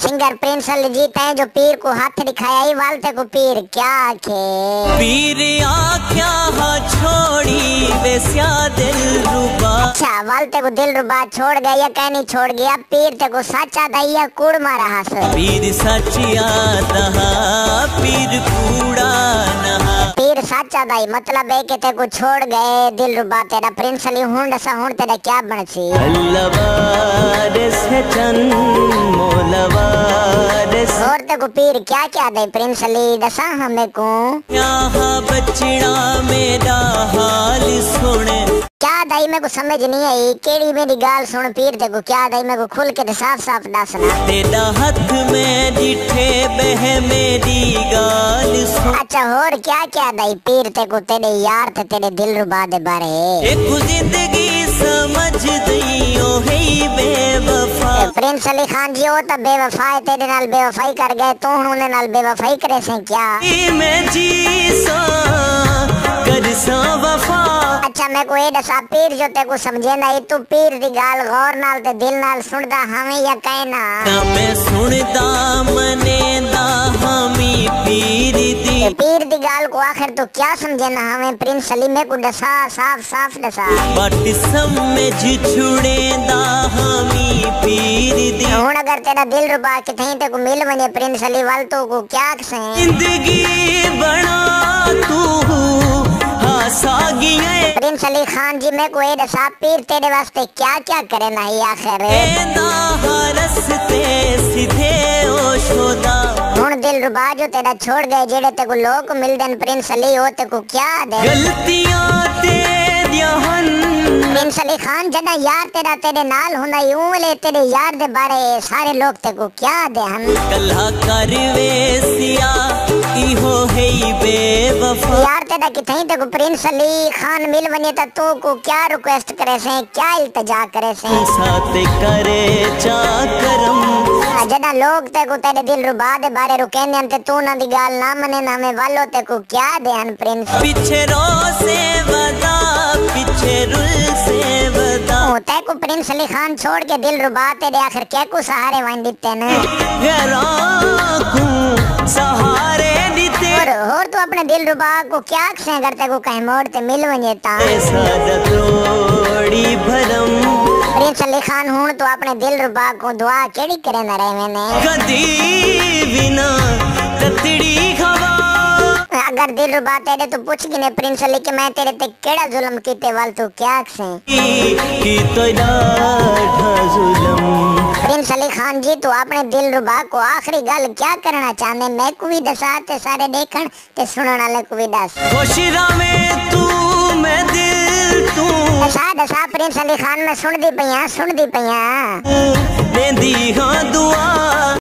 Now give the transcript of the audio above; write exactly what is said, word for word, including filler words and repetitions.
Singer Prince Ali जी तै जो पीर को हाथ दिखाया ही वालते को पीर क्या आखे पीर आख्या हा छोड़ी वैसा दिल रुबा। अच्छा वालते को दिल रुबा छोड़ गया या कहीं नहीं छोड़ गया पीर ते को साचा दैया कूड़ मारा हस पीर सचिया दहा पीर कूड़ा नहा पीर साचा दाई मतलब है कि ते को छोड़ गए दिल रुबा तेरा प्रिंस अली हुन दसा हुन तेरा क्या बनसी अल्लावारिस है चन मोलवारिस और ते को पीर क्या क्या दे प्रिंस अली दसा हमें को यहाँ बचड़ा मेरा हाल सुने क्या दाई मेरे को समझ नहीं आई केड़ी मेरी गाल सुन पीर ते को क्या दाई मेरे को खुल के साफ साफ दसना तेरा हाथ में डिठे बह मेरी गाल सुन। अच्छा और क्या क्या दाई पीर ते को तेरे यार थे तेरे दिल रुबा दे बारे एक जिंदगी समझ दईयो है बेवफा प्रिंस अली खान जी हो तब बेवफा है तेरे नाल बेवफाई कर गए तू हुन उन्हें नाल बेवफाई करे से क्या मैं जी सा कर सा वफा। अच्छा मैं को ए दसा पीर जो ते को समझे ना तू पीर दी गाल गौर नाल ते दिल नाल सुनदा हमें या कहना मैं सुनदा मनेदा हमी पीर दी पीर दी गाल को आखिर तो क्या समझे ना हमें प्रिंस अली में को दसा साफ साफ दसा बट समझ छुड़ेदा हमी पीर दी हुन अगर तेरा दिल रुबा के थई ते को मिल वने प्रिंस अली वाल तो को क्या कसे जिंदगी बना तू प्रिंस अली खान जी में कोई दसा पीर तेरे वास्ते क्या क्या करे ना ही आखिर हुन दिल रुबा जो तेरा छोड़ गए जेड़े ते को लोग मिल देन प्रिंस अली हो ते को क्या दे गलतियां तेरियां हन प्रिंस अली खान जना यार तेरा तेरे नाल हुंदा यूं ले तेरे यार दे बारे सारे लोग ते को क्या दे हम कल्हा कर वेसिया इहो है बेवफा यार तेरा कि थई ते को प्रिंस अली खान मिल वने त तू को क्या रिक्वेस्ट करे से क्या इल्तिजा करे से साथ करे चा करम जना लोग ते को तेरे दिल रुबा दे बारे रो कहने ते तू ना दी गाल ना मने ना में वालो ते को क्या दे हन प्रिंस पीछे रो से वदा पीछे रुल से वदा ओ ते को प्रिंस अली खान छोड़ के दिल रुबा तेरे आखिर क्या को सहारे वन दिते न गरा को सहारे दिते और और तू अपने दिल रुबा को क्या से करते को कहीं मोड़ ते मिल वने ता सादा तोड़ी भरम प्रिंस अली खान हुन तो अपने दिल रुबा को दुआ केड़ी करे ना रहे मैंने कदी बिना ततड़ी खवा अगर दिल रुबा तेरे तो पूछ गिने प्रिंस अली के मैं तेरे ते केड़ा जुल्म कीते वाल तू क्या से की तो डाढ़ा जुल्म प्रिंस अली खान जी तू अपने दिल रुबा को आखिरी गल क्या करना चाहने मैं को भी दसा ते सारे देखण ते सुनन वाले को भी दस खुशरा में तू मैं दिल तू दसा दसा प्रिंस अली खान मैं सुन दी पईया सुन दी पईया लेंदी हां दुआ।